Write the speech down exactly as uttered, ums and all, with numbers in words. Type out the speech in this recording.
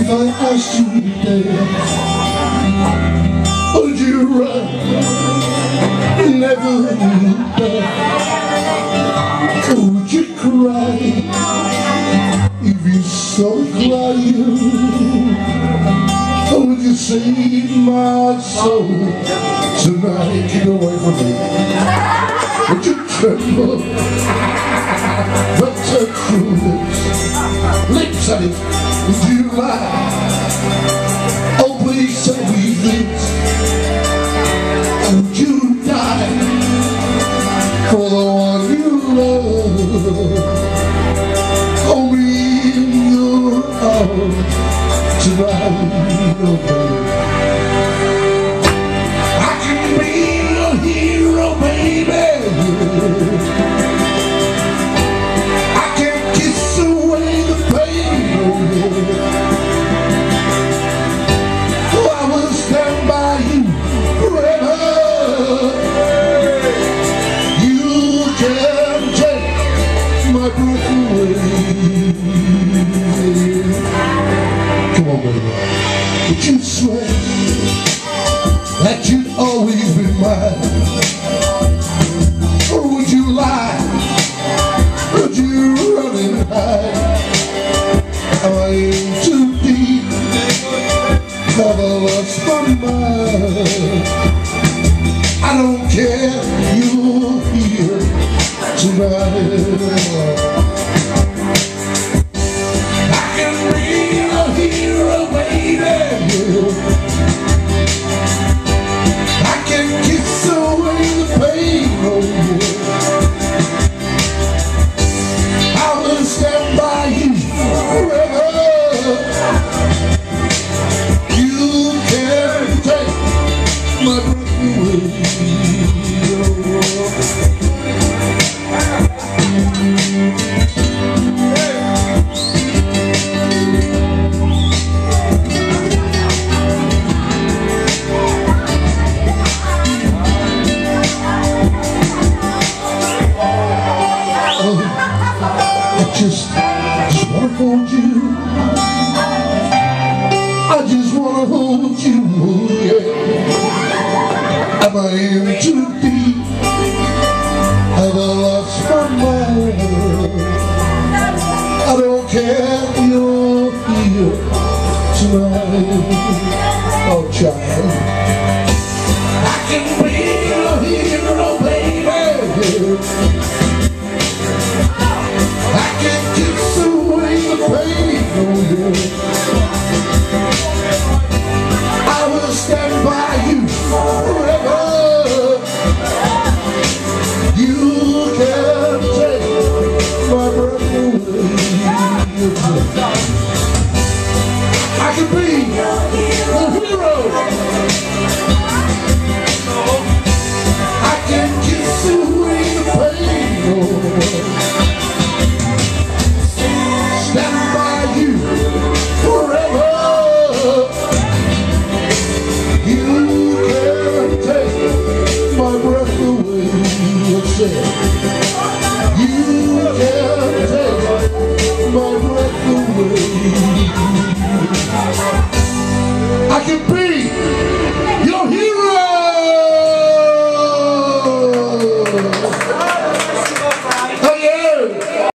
If I asked you to dance, would you run, never look back? Would you cry if you saw me crying? Or would you save my soul tonight? Get away from me. Would you tremble but touch your lips? Lips, honey, would you lie? Oh, please tell me this. Would you die for the one you love? Hold me in your arms tonight, oh baby. I can be your hero, baby. I can kiss away the pain, oh yeah. Oh, I will stand by you forever. You can take my breath away. Come on, baby. Would you swear that you'd always be mine? Or would you lie? Would you run and hide? Am I in too deep? Have I lost my mind? I don't care, you're here tonight. I can be a hero, baby. I can kiss away the pain, oh yeah. I will stand by you forever. You can take my breath away. Just, just wanna hold you. I just wanna hold you, yeah. Am I in too deep? Have I lost my mind? I don't care, you're here tonight. Oh, child, I can be your hero, baby. I can kiss away the pain, oh yeah.